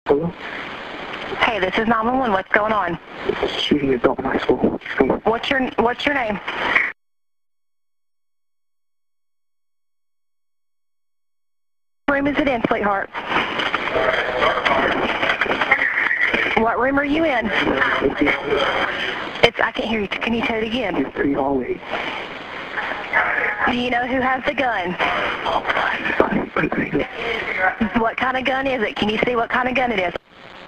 Hello? Hey, this is 911. What's going on? Shooting at Dalton High School. What's your name? What room is it in, sweetheart? What room are you in? I can't hear you. Can you say it again? It's the hallway. Do you know who has the gun? What kind of gun is it? Can you see what kind of gun it is?